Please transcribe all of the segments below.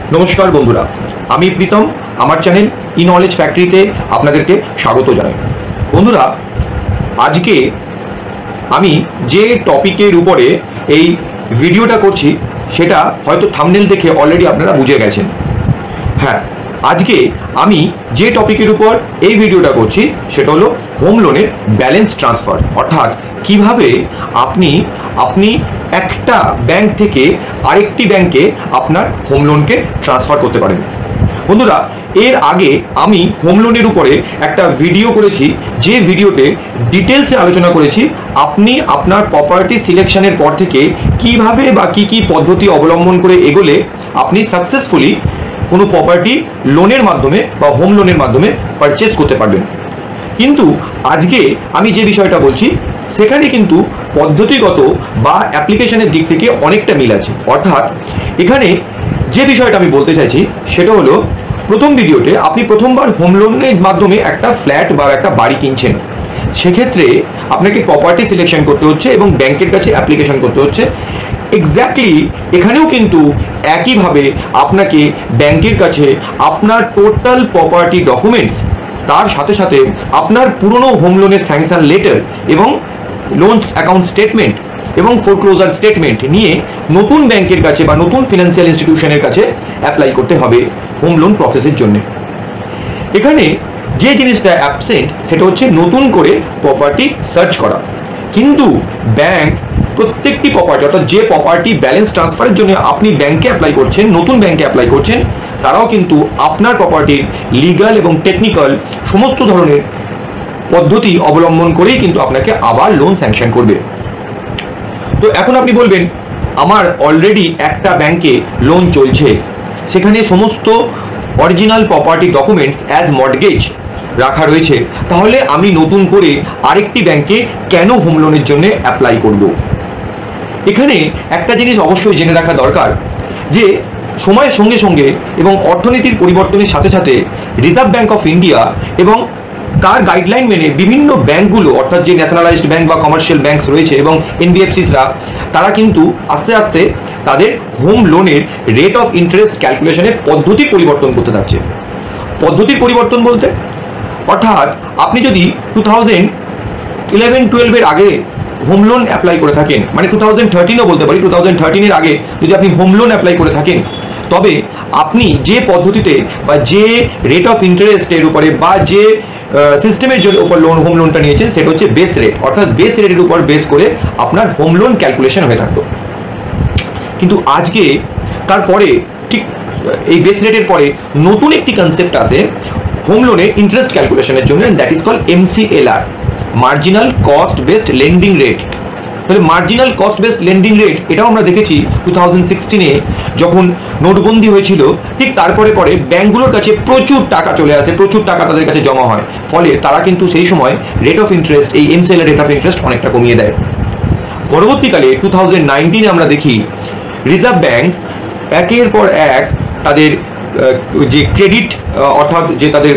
নমস্কার বন্ধুরা, আমি প্রীতম। আমার চ্যানেল ই নলেজ ফ্যাক্টরিতে আপনাদেরকে স্বাগত জানাই। বন্ধুরা, আজকে আমি যে টপিকের উপরে এই ভিডিওটা করছি সেটা হয়তো থাম্বনেল দেখে অলরেডি আপনারা বুঝে গেছেন। হ্যাঁ, আজকে আমি যে টপিকের উপর এই ভিডিওটা করছি সেটা হলো হোম লোনের ব্যালেন্স ট্রান্সফার, অর্থাৎ কিভাবে আপনি একটা ব্যাংক থেকে আরেকটি ব্যাংকে আপনার হোম লোনকে ট্রান্সফার করতে পারেন। বন্ধুরা, এর আগে আমি হোম লোনের উপরে একটা ভিডিও করেছি, যে ভিডিওতে ডিটেলসে আলোচনা করেছি আপনি আপনার প্রপার্টি সিলেকশনের পর থেকে কিভাবে বা কি পদ্ধতি অবলম্বন করে এগোলে আপনি সাকসেসফুলি কোনো প্রপার্টি লোনের মাধ্যমে বা হোম লোনের মাধ্যমে পারচেজ করতে পারবেন। কিন্তু আজকে আমি যে বিষয়টা বলছি সেখানে কিন্তু পদ্ধতিগত বা অ্যাপ্লিকেশনের দিক থেকে অনেকটা মিল আছে। অর্থাৎ এখানে যে বিষয়টা আমি বলতে চাইছি সেটা হলো, প্রথম ভিডিওতে আপনি প্রথমবার হোম লোনের মাধ্যমে একটা ফ্ল্যাট বা একটা বাড়ি কিনছেন, সেক্ষেত্রে আপনাকে প্রপার্টি সিলেকশন করতে হচ্ছে এবং ব্যাংকের কাছে অ্যাপ্লিকেশন করতে হচ্ছে। এক্স্যাক্টলি এখানেও কিন্তু একইভাবে আপনাকে ব্যাংকের কাছে আপনার টোটাল প্রপার্টি ডকুমেন্টস, তার সাথে সাথে আপনার পুরনো হোম লোনের স্যাংশন লেটার এবং লোনস অ্যাকাউন্ট স্টেটমেন্ট এবং ফোরক্লোজার স্টেটমেন্ট নিয়ে নতুন ব্যাংকের কাছে বা নতুন ফিনান্সিয়াল ইনস্টিটিউশনের কাছে অ্যাপ্লাই করতে হবে হোম লোন প্রসেসের জন্য। এখানে যে জিনিসটা অ্যাবসেন্ট সেটা হচ্ছে নতুন করে প্রপার্টি সার্চ করা। কিন্তু ব্যাংক প্রত্যেকটি প্রপার্টি, অর্থাৎ যে প্রপার্টি ব্যালেন্স ট্রান্সফারের জন্য আপনি ব্যাংকে অ্যাপ্লাই করছেন, নতুন ব্যাংকে অ্যাপ্লাই করছেন, তারাও কিন্তু আপনার প্রপার্টির লিগাল এবং টেকনিক্যাল সমস্ত ধরনের পদ্ধতি অবলম্বন করেই কিন্তু আপনাকে আবার লোন স্যাংশন করবে। তো এখন আপনি বলবেন, আমার অলরেডি একটা ব্যাংকে লোন চলছে, সেখানে সমস্ত original property documents as mortgage রাখা রয়েছে, তাহলে আমি নতুন করে আরেকটি ব্যাংকে কেন হোম লোনের জন্য অ্যাপ্লাই করব? এখানে একটা জিনিস অবশ্যই জেনে রাখা দরকার যে সময়ের সঙ্গে সঙ্গে এবং অর্থনীতির পরিবর্তনের সাথে সাথে রিজার্ভ ব্যাংক অফ ইন্ডিয়া এবং তার গাইডলাইন মেনে বিভিন্ন ব্যাংকগুলো, অর্থাৎ যে ন্যাশনালাইজড ব্যাংক বা কমার্শিয়াল ব্যাংকস রয়েছে এবং এনবিএফসিসরা, তারা কিন্তু আস্তে আস্তে তাদের হোম লোনের রেট অফ ইন্টারেস্ট ক্যালকুলেশনের পদ্ধতি পরিবর্তন করতে থাকছে। পদ্ধতির পরিবর্তন বলতে অর্থাৎ আপনি যদি 2011-12 আগে হোম লোন অ্যাপ্লাই করে থাকেন, মানে 2013ও বলতে পারি, 2013 আগে যদি আপনি হোম লোন অ্যাপ্লাই করে থাকেন, তবে আপনি যে পদ্ধতিতে বা যে রেট অফ ইন্টারেস্টের উপরে বা যে সিস্টেমের জন্য উপর হোম লোনটা নিয়েছেন সেটা হচ্ছে বেস রেট, অর্থাৎ বেস রেটের উপর বেস করে আপনার হোম লোন ক্যালকুলেশন হয়ে থাকতো। কিন্তু আজকে তারপরে ঠিক এই বেস রেটের পরে নতুন একটি কনসেপ্ট আছে হোম লোনের ইন্টারেস্ট ক্যালকুলেশনের জন্য, that is called MCLR, marginal cost based lending rate. তাহলে marginal cost based lending rate এটাও আমরা দেখেছি 2016-এ যখন নোটবন্দি হয়েছিল, ঠিক তারপরে পরে ব্যাংকগুলোর কাছে প্রচুর টাকা চলে আসে, প্রচুর টাকা তাদের কাছে জমা হয়, ফলে তারা কিন্তু সেই সময় রেট অফ ইন্টারেস্ট, এই MCLR রেট অফ ইন্টারেস্ট অনেকটা কমিয়ে দেয়। পরবর্তীকালে 2019-এ আমরা দেখি রিজার্ভ ব্যাংক একের পর এক তাদের যে ক্রেডিট, অর্থাৎ যে তাদের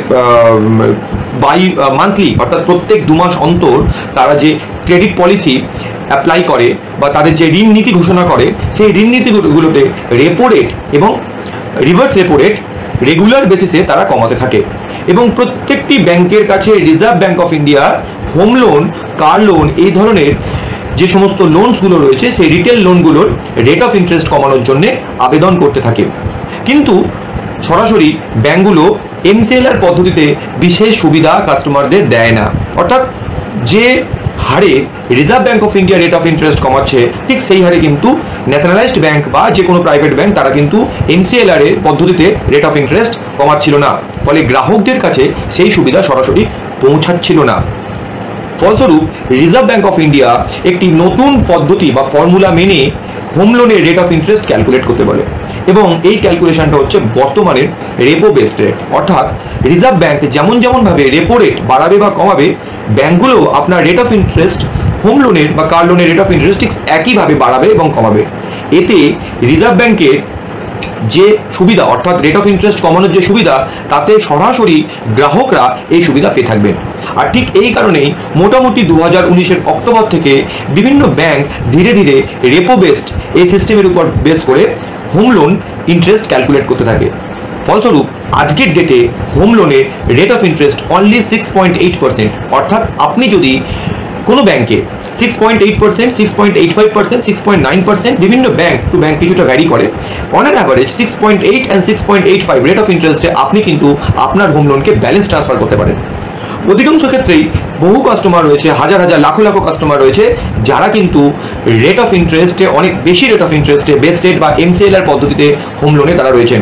মান্থলি, অর্থাৎ প্রত্যেক 2 মাস অন্তর তারা যে ক্রেডিট পলিসি অ্যাপ্লাই করে বা তাদের যে ঋণ নীতি ঘোষণা করে, সেই ঋণ নীতিগুলোতে রেপো রেট এবং রিভার্স রেপো রেট রেগুলার বেসিসে তারা কমাতে থাকে। এবং প্রত্যেকটি ব্যাংকের কাছে Reserve Bank of India home loan, car loan, এই ধরনের যে সমস্ত লোনসগুলো রয়েছে সেই রিটেল লোনগুলোর রেট অফ ইন্টারেস্ট কমানোর জন্য আবেদন করতে থাকে। কিন্তু সরাসরি ব্যাংকগুলো MCLR পদ্ধতিতে বিশেষ সুবিধা কাস্টমারদের দেয় না। অর্থাৎ যে হারে Reserve Bank of India rate of interest কমাচ্ছে, ঠিক সেই হারে কিন্তু ন্যাশনালাইজড ব্যাংক বা যে কোনো প্রাইভেট ব্যাংক তারা কিন্তু MCLR এর পদ্ধতিতে রেট অফ ইন্টারেস্ট কমাচ্ছিল না, ফলে গ্রাহকদের কাছে সেই সুবিধা সরাসরি পৌঁছাচ্ছিল না। ফলস্বরূপ রিজার্ভ ব্যাংক অফ ইন্ডিয়া একটি নতুন পদ্ধতি বা ফর্মুলা মেনে হোম লোনের রেট অফ ইন্টারেস্ট ক্যালকুলেট করতে বলে, এবং এই ক্যালকুলেশনটা হচ্ছে বর্তমানের রেপো বেসড রেট। অর্থাৎ রিজার্ভ ব্যাংক যেমনভাবে রেপো রেট বাড়াবে বা কমাবে, ব্যাংকগুলো আপনার রেট অফ ইন্টারেস্ট, হোম লোনের বা কার লোনের রেট অফ ইন্টারেস্ট ঠিক একইভাবে বাড়াবে এবং কমাবে। এতে রিজার্ভ ব্যাংকের যে সুবিধা, অর্থাৎ রেট অফ ইন্টারেস্ট কমানোর যে সুবিধা, তাতে সরাসরি গ্রাহকরা এই সুবিধা পেয়ে থাকবেন। আর ঠিক এই কারণেই মোটামুটি 2019-এর অক্টোবর থেকে বিভিন্ন ব্যাংক ধীরে ধীরে রেপো বেসড এই সিস্টেমের উপর বেস করে হোম লোন ইন্টারেস্ট ক্যালকুলেট করতে থাকে। ফলস্বরূপ আজকের ডেটে হোম লোনের রেট অফ ইন্টারেস্ট অনলি 6.8%। অর্থাৎ আপনি যদি কোনো ব্যাংকে 6.8%, 6.85%, 6.9%, বিভিন্ন ব্যাংক টু ব্যাংক কিছুটা ভ্যারি করে, on an average 6.8 and 6.85 rate of ইন্টারেস্টে আপনি কিন্তু আপনার হোম লোনকে ব্যালেন্স ট্রান্সফার করতে পারেন। অধিকাংশ ক্ষেত্রেই বহু কাস্টমার রয়েছে, হাজার হাজার লাখো লাখো কাস্টমার রয়েছে যারা কিন্তু রেট অফ ইন্টারেস্টে, অনেক বেশি রেট অফ ইন্টারেস্টে বেস রেট বা MCLR পদ্ধতিতে হোম লোনে তারা রয়েছেন।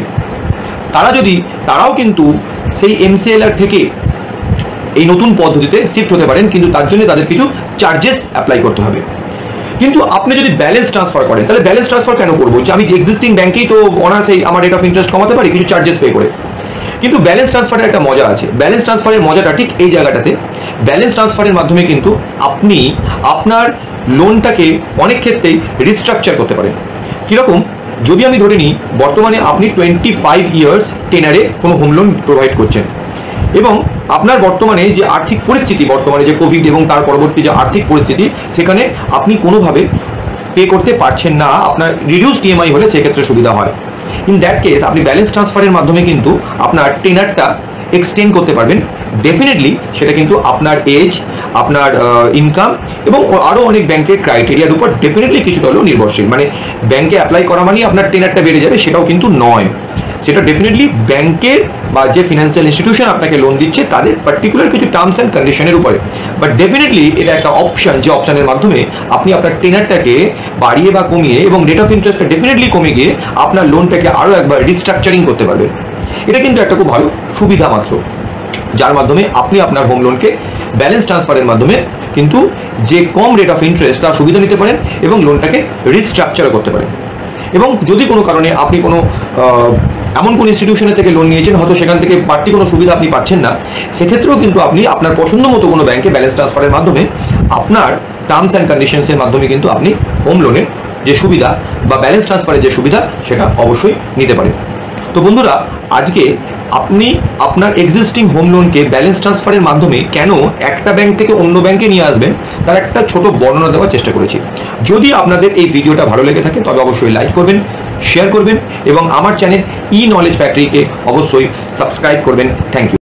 তারাও কিন্তু সেই MCLR থেকে এই নতুন পদ্ধতিতে শিফট হতে পারেন, কিন্তু তার জন্য তাদের কিছু চার্জেস অ্যাপ্লাই করতে হবে। কিন্তু আপনি যদি ব্যালেন্স ট্রান্সফার করেন, তাহলে ব্যালেন্স ট্রান্সফার কেন করবো? আমি যে এক্সিস্টিং ব্যাংকেই তো অনার্সেই আমার রেট অফ ইন্টারেস্ট কমাতে পারি কিছু চার্জেস পে করে। কিন্তু ব্যালেন্স ট্রান্সফারের একটা মজা আছে। ব্যালেন্স ট্রান্সফারের মজাটা ঠিক এই জায়গাটাতে, ব্যালেন্স ট্রান্সফারের মাধ্যমে কিন্তু আপনি আপনার লোনটাকে অনেক ক্ষেত্রেই রিস্ট্রাকচার করতে পারেন। কীরকম? যদি আমি ধরে নিই বর্তমানে আপনি 25 ইয়ার্স টেনারে কোনো হোম লোন প্রোভাইড করছেন, এবং আপনার বর্তমানে যে আর্থিক পরিস্থিতি, বর্তমানে যে কোভিড এবং তার পরবর্তী যে আর্থিক পরিস্থিতি, সেখানে আপনি কোনোভাবে পে করতে পারছেন না, আপনার রিডিউসড EMI হলে সেক্ষেত্রে সুবিধা হয়। ইন দ্যাট কেস আপনি ব্যালেন্স ট্রান্সফারের মাধ্যমে কিন্তু আপনার টেনারটা এক্সটেন্ড করতে পারবেন। ডেফিনেটলি সেটা কিন্তু আপনার এজ, আপনার ইনকাম এবং আরও অনেক ব্যাংকের ক্রাইটেরিয়ার উপর ডেফিনেটলি কিছুটা হলেও নির্ভরশীল। মানে ব্যাংকে অ্যাপ্লাই করা মানেই আপনার টেনারটা বেড়ে যাবে, সেটাও কিন্তু নয়। সেটা ডেফিনেটলি ব্যাংকের বা যে ফিনান্সিয়াল ইনস্টিটিউশন আপনাকে লোন দিচ্ছে তাদের পার্টিকুলার কিছু টার্মস অ্যান্ড কন্ডিশনের উপরে। বাট ডেফিনেটলি এটা একটা অপশন, যে অপশনের মাধ্যমে আপনি আপনার টেনারটাকে বাড়িয়ে বা কমিয়ে এবং রেট অফ ইন্টারেস্টটা ডেফিনেটলি কমে গিয়ে আপনার লোনটাকে আরও একবার রিস্ট্রাকচারিং করতে পারবেন। এটা কিন্তু একটা খুব ভালো সুবিধা মাত্র, যার মাধ্যমে আপনি আপনার হোম লোনকে ব্যালেন্স ট্রান্সফারের মাধ্যমে কিন্তু যে কম রেট অফ ইন্টারেস্ট তার সুবিধা নিতে পারেন এবং লোনটাকে রিস্ট্রাকচারও করতে পারেন। এবং যদি কোনো কারণে আপনি কোনো এমন কোনো ইনস্টিটিউশনের থেকে লোন নিয়েছেন, হয়তো সেখান থেকে বাড়তি কোনো সুবিধা আপনি পাচ্ছেন না, সেক্ষেত্রেও কিন্তু আপনি আপনার পছন্দ মতো কোনো ব্যাংকে ব্যালেন্স ট্রান্সফারের মাধ্যমে আপনার টার্মস অ্যান্ড কন্ডিশনসের মাধ্যমে কিন্তু আপনি হোম লোনের যে সুবিধা বা ব্যালেন্স ট্রান্সফারের যে সুবিধা সেটা অবশ্যই নিতে পারেন। তো বন্ধুরা, আজকে আপনি আপনার এক্সিস্টিং হোম লোনকে ব্যালেন্স ট্রান্সফারের মাধ্যমে কেন একটা ব্যাংক থেকে অন্য ব্যাংকে নিয়ে আসবেন তার একটা ছোট বর্ণনা দেওয়ার চেষ্টা করেছি। যদি আপনাদের এই ভিডিওটা ভালো লেগে থাকে তবে অবশ্যই লাইক করবেন, শেয়ার করবেন এবং আমার চ্যানেল ই নলেজ ফ্যাক্টরিকে অবশ্যই সাবস্ক্রাইব করবেন। Thank you.